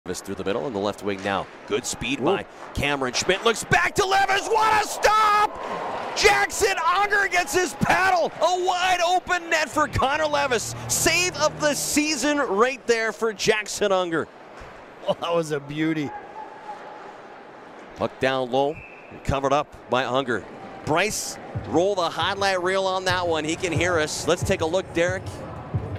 Through the middle and the left wing now. Good speed by Cameron Schmidt. Looks back to Levis. What a stop! Jackson Unger gets his paddle. A wide open net for Connor Levis. Save of the season right there for Jackson Unger. Oh, that was a beauty. Puck down low. Covered up by Unger. Bryce, roll the highlight reel on that one. He can hear us. Let's take a look, Derek.